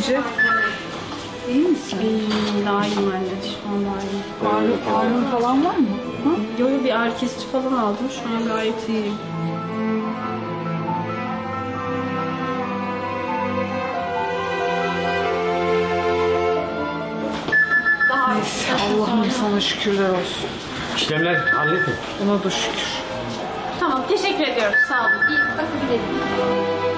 sence? İyi misin? Daha iyiyim anne. Şu an daha iyiyim. Ağrın falan var mı? Yok, bir ağrı kesici falan aldım. Şu an gayet iyiyim. Neyse, Allah'ım sana şükürler olsun. İşlemler hallettim. Ona da şükür. Tamam, teşekkür ediyoruz. Sağ olun. İyi, bakabilirim.